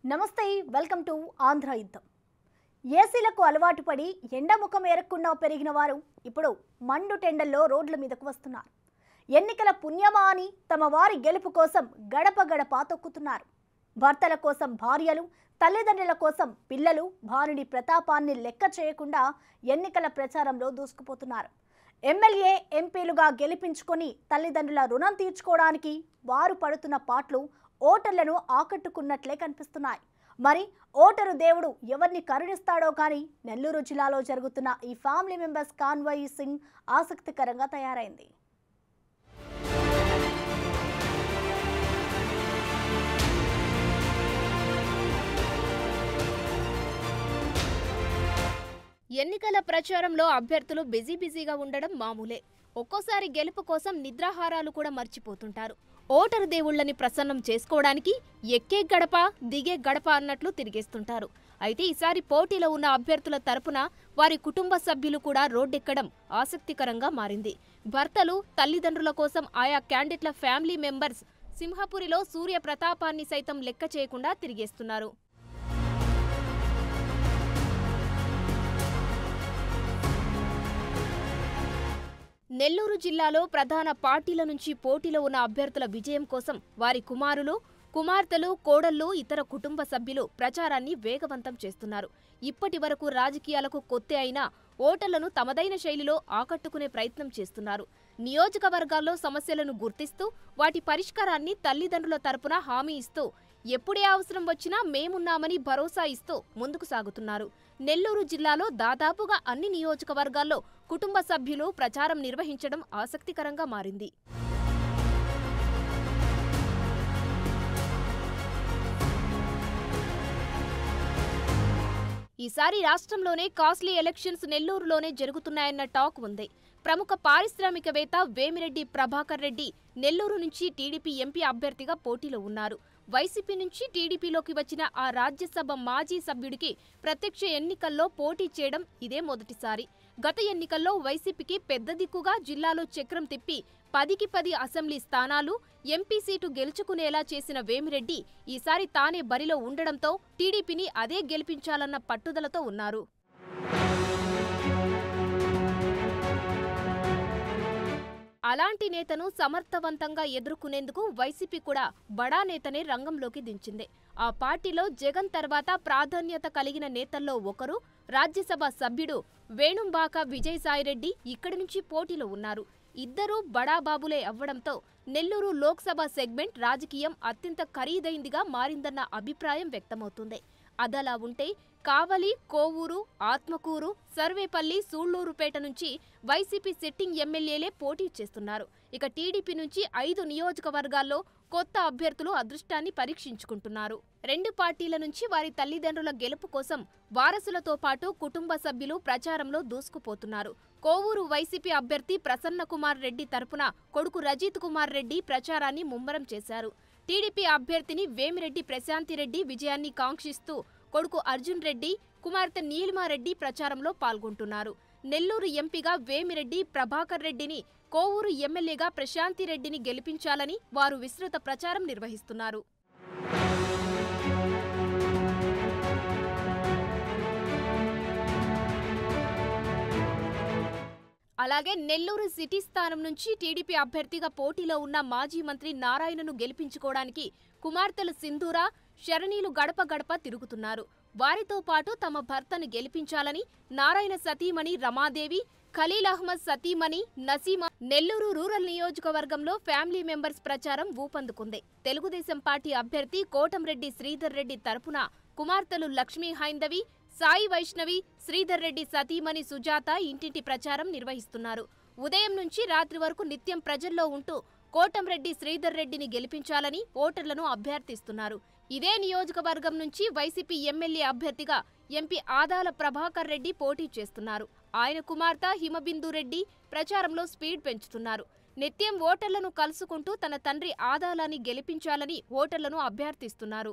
నమస్తే welcome to Andhra యుద్ధం. ఏసీలకు అలవాటు పడి ఎండముఖం ఎరక్కుండా పెరిగిన వారు ఇప్పుడు మండు టెండల్లో రోడ్ల మీదకు వస్తున్నారు. ఎన్నికల పుణ్యమా అని తమ వారి గెలుపు కోసం గడప గడప తొక్కుతున్నారు. భర్తల కోసం భార్యలు, తల్లిదండ్రుల కోసం పిల్లలు భానుడి ప్రతాపాన్ని లెక్క చేయకుండా ఎన్నికల ప్రచారంలో దూసుకుపోతున్నారు. ఎమ్మెల్యే ఎంపీలుగా గెలిపించుకొని తల్లిదండ్రుల రుణం తీర్చుకోవడానికి వారు పడుతున్న పాటలు ఓటర్లను ఆకట్టుకున్నట్లే కనిపిస్తున్నాయి. మరి ఓటరు దేవుడు ఎవరిని కరుణిస్తాడో కానీ నెల్లూరు జిల్లాలో జరుగుతున్న ఈ ఫ్యామిలీ మెంబర్స్ కాన్వాయింగ్ ఆసక్తికరంగా తయారైంది. ఎన్నికల ప్రచారంలో అభ్యర్థులు బిజీగా ఉండడం మామూలే. ఒక్కోసారి గెలుపు కోసం నిద్రాహారాలు కూడా మర్చిపోతుంటారు. ఓటరు దేవుళ్లని ప్రసన్నం చేసుకోవడానికి ఎక్కే గడప దిగే గడప అన్నట్లు తిరిగేస్తుంటారు. అయితే ఈసారి పోటీలో ఉన్న అభ్యర్థుల తరపున వారి కుటుంబ సభ్యులు కూడా రోడ్డెక్కడం ఆసక్తికరంగా మారింది. భర్తలు, తల్లిదండ్రుల కోసం ఆయా క్యాండిడేట్ల ఫ్యామిలీ మెంబర్స్ సింహపురిలో సూర్య ప్రతాపాన్ని సైతం లెక్క చేయకుండా తిరిగేస్తున్నారు. నెల్లూరు జిల్లాలో ప్రధాన పార్టీల నుంచి పోటీలో ఉన్న అభ్యర్థుల విజయం కోసం వారి కుమారులు, కుమార్తెలు, కోడళ్లు, ఇతర కుటుంబ సభ్యులు ప్రచారాన్ని వేగవంతం చేస్తున్నారు. ఇప్పటి వరకు రాజకీయాలకు కొత్తే అయినా ఓటర్లను తమదైన శైలిలో ఆకట్టుకునే ప్రయత్నం చేస్తున్నారు. నియోజకవర్గాల్లో సమస్యలను గుర్తిస్తూ వాటి పరిష్కారాన్ని తల్లిదండ్రుల తరపున హామీ ఇస్తూ ఎప్పుడే అవసరం వచ్చినా మేమున్నామని భరోసా ఇస్తూ ముందుకు సాగుతున్నారు. నెల్లూరు జిల్లాలో దాదాపుగా అన్ని నియోజకవర్గాల్లో కుటుంబ సభ్యులు ప్రచారం నిర్వహించడం ఆసక్తికరంగా మారింది. ఈసారి రాష్ట్రంలోనే కాస్ట్లీ ఎలక్షన్స్ నెల్లూరులోనే జరుగుతున్నాయన్న టాక్ ఉంది. ప్రముఖ పారిశ్రామికవేత్త వేమిరెడ్డి ప్రభాకర్ రెడ్డి నెల్లూరు నుంచి టీడీపీ ఎంపీ అభ్యర్థిగా పోటీలో ఉన్నారు. వైసీపీ నుంచి టీడీపీలోకి వచ్చిన ఆ రాజ్యసభ మాజీ సభ్యుడికి ప్రత్యక్ష ఎన్నికల్లో పోటీ చేయడం ఇదే మొదటిసారి. గత ఎన్నికల్లో వైసీపీకి పెద్ద దిక్కుగా జిల్లాలో చక్రం తిప్పి 10కి 10 అసెంబ్లీ స్థానాలు, ఎంపీ సీటు గెలుచుకునేలా చేసిన వేమిరెడ్డి ఈసారి తానే బరిలో ఉండడంతో టీడీపీని అదే గెలిపించాలన్న పట్టుదలతో ఉన్నారు. అలాంటి నేతను సమర్థవంతంగా ఎదుర్కొనేందుకు వైసీపీ కూడా బడా నేతనే రంగంలోకి దించింది. ఆ పార్టీలో జగన్ తర్వాత ప్రాధాన్యత కలిగిన నేతల్లో ఒకరు రాజ్యసభ సభ్యుడు వేణుంబాక విజయసాయిరెడ్డి ఇక్కడి నుంచి పోటీలో ఉన్నారు. ఇద్దరూ బడాబాబులే అవ్వడంతో నెల్లూరు లోక్సభ సెగ్మెంట్ రాజకీయం అత్యంత ఖరీదైందిగా మారిందన్న అభిప్రాయం వ్యక్తమవుతుంది. అదలా ఉంటే కావలి, కోవూరు, ఆత్మకూరు, సర్వేపల్లి, సూళ్లూరుపేట నుంచి వైసీపీ సిట్టింగ్ ఎమ్మెల్యేలే పోటీ చేస్తున్నారు. ఇక టీడీపీ నుంచి 5 నియోజకవర్గాల్లో కొత్త అభ్యర్థులు అదృష్టాన్ని పరీక్షించుకుంటున్నారు. రెండు పార్టీల నుంచి వారి తల్లిదండ్రుల గెలుపు కోసం వారసులతో పాటు కుటుంబ సభ్యులు ప్రచారంలో దూసుకుపోతున్నారు. కోవూరు వైసీపీ అభ్యర్థి ప్రసన్న కుమార్ రెడ్డి తరపున కొడుకు రజిత్ కుమార్ రెడ్డి ప్రచారాన్ని ముమ్మరం చేశారు. టీడీపీ అభ్యర్థిని వేమిరెడ్డి ప్రశాంతిరెడ్డి విజయాన్ని కాంక్షిస్తూ కొడుకు అర్జున్ రెడ్డి, కుమార్తె నీలిమారెడ్డి ప్రచారంలో పాల్గొంటున్నారు. నెల్లూరు ఎంపీగా వేమిరెడ్డి ప్రభాకర్ రెడ్డిని, కోవూరు ఎమ్మెల్యేగా ప్రశాంతిరెడ్డిని గెలిపించాలని వారు విస్తృత ప్రచారం నిర్వహిస్తున్నారు. అలాగే నెల్లూరు సిటీ స్థానం నుంచి టీడీపీ అభ్యర్థిగా పోటీలో ఉన్న మాజీ మంత్రి నారాయణను గెలిపించుకోవడానికి కుమార్తెలు సింధూర, శరణీలు గడప గడప తిరుగుతున్నారు. వారితో పాటు తమ భర్తను గెలిపించాలని నారాయణ సతీమణి రమాదేవి, ఖలీల్ అహ్మద్ సతీమణి నసీమా నెల్లూరు రూరల్ నియోజకవర్గంలో ఫ్యామిలీ మెంబర్స్ ప్రచారం ఊపందుకుంది. తెలుగుదేశం పార్టీ అభ్యర్థి కోటంరెడ్డి శ్రీధర్ రెడ్డి తరపున కుమార్తెలు లక్ష్మీ హైందవి, సాయి వైష్ణవి, శ్రీధర్ రెడ్డి సతీమణి సుజాత ఇంటింటి ప్రచారం నిర్వహిస్తున్నారు. ఉదయం నుంచి రాత్రి వరకు నిత్యం ప్రజల్లో ఉంటూ కోటంరెడ్డి శ్రీధర్ రెడ్డిని గెలిపించాలని ఓటర్లను అభ్యర్థిస్తున్నారు. ఇదే నియోజకవర్గం నుంచి వైసీపీ ఎమ్మెల్యే అభ్యర్థిగా ఎంపీ ఆదాల ప్రభాకర్ రెడ్డి పోటీ చేస్తున్నారు. ఆయన కుమార్తె హిమబిందు రెడ్డి ప్రచారంలో స్పీడ్ పెంచుతున్నారు. నిత్యం ఓటర్లను కలుసుకుంటూ తన తండ్రి ఆదాలని గెలిపించాలని ఓటర్లను అభ్యర్థిస్తున్నారు.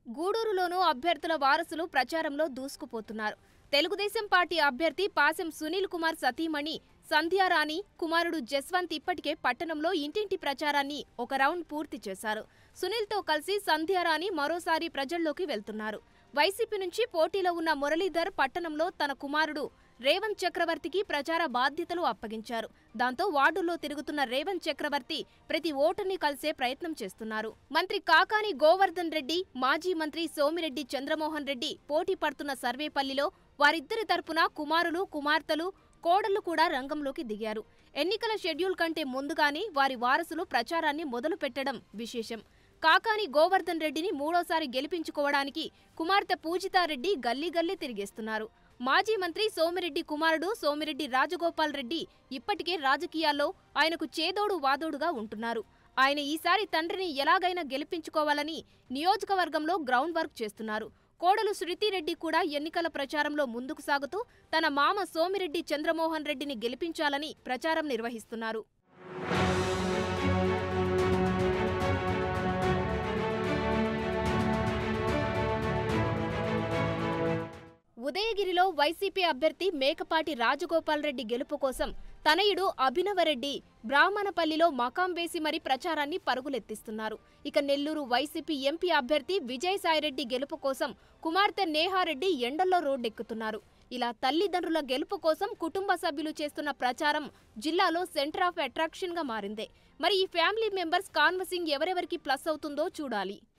గూడూరులోనూ అభ్యర్థుల వారసులు ప్రచారంలో దూసుకుపోతున్నారు. తెలుగుదేశం పార్టీ అభ్యర్థి పాసెం సునీల్ కుమార్ సతీమణి సంధ్యారాణి కుమారుడు జస్వంత్ ఇప్పటికే పట్టణంలో ఇంటింటి ప్రచారాన్ని ఒక రౌండ్ పూర్తి చేశారు. సునీల్తో కలిసి సంధ్యారాణి మరోసారి ప్రజల్లోకి వెళ్తున్నారు. వైసీపీ నుంచి పోటీలో ఉన్న మురళీధర్ పట్టణంలో తన కుమారుడు రేవంత్ చక్రవర్తికి ప్రచార బాధ్యతలు అప్పగించారు. దాంతో వార్డుల్లో తిరుగుతున్న రేవంత్ చక్రవర్తి ప్రతి ఓటుని కలిసే ప్రయత్నం చేస్తున్నారు. మంత్రి కాకాని గోవర్ధన్ రెడ్డి, మాజీ మంత్రి సోమిరెడ్డి చంద్రమోహన్ రెడ్డి పోటీ పడుతున్న సర్వేపల్లిలో వారిద్దరి తరపున కుమారులు, కుమార్తెలు, కోడళ్లు కూడా రంగంలోకి దిగారు. ఎన్నికల షెడ్యూల్ కంటే ముందుగానే వారి వారసులు ప్రచారాన్ని మొదలు పెట్టడం విశేషం. కాకాని గోవర్ధన్ రెడ్డిని మూడోసారి గెలిపించుకోవడానికి కుమార్తె పూజితారెడ్డి గల్లీ గల్లీ తిరిగేస్తున్నారు. మాజీ మంత్రి సోమిరెడ్డి కుమారుడు సోమిరెడ్డి రాజగోపాల్ రెడ్డి ఇప్పటికే రాజకీయాల్లో ఆయనకు చేదోడు వాదోడుగా ఉంటున్నారు. ఆయన ఈసారి తండ్రిని ఎలాగైనా గెలిపించుకోవాలని నియోజకవర్గంలో గ్రౌండ్ వర్క్ చేస్తున్నారు. కోడలు శృతిరెడ్డి కూడా ఎన్నికల ప్రచారంలో ముందుకు సాగుతూ తన మామ సోమిరెడ్డి చంద్రమోహన్ రెడ్డిని గెలిపించాలని ప్రచారం నిర్వహిస్తున్నారు. ఉదయగిరిలో వైసీపీ అభ్యర్థి మేకపాటి రాజగోపాల్ రెడ్డి గెలుపు కోసం తనయుడు అభినవరెడ్డి బ్రాహ్మణపల్లిలో మకాం వేసి మరీ ప్రచారాన్ని పరుగులెత్తిస్తున్నారు. ఇక నెల్లూరు వైసీపీ ఎంపీ అభ్యర్థి విజయసాయిరెడ్డి గెలుపు కోసం కుమార్తె నేహారెడ్డి ఎండల్లో రోడ్డెక్కుతున్నారు. ఇలా తల్లిదండ్రుల గెలుపు కోసం కుటుంబ సభ్యులు చేస్తున్న ప్రచారం జిల్లాలో సెంటర్ ఆఫ్ అట్రాక్షన్ గా మారింది. మరి ఈ ఫ్యామిలీ మెంబర్స్ కాన్వసింగ్ ఎవరెవరికి ప్లస్ అవుతుందో చూడాలి.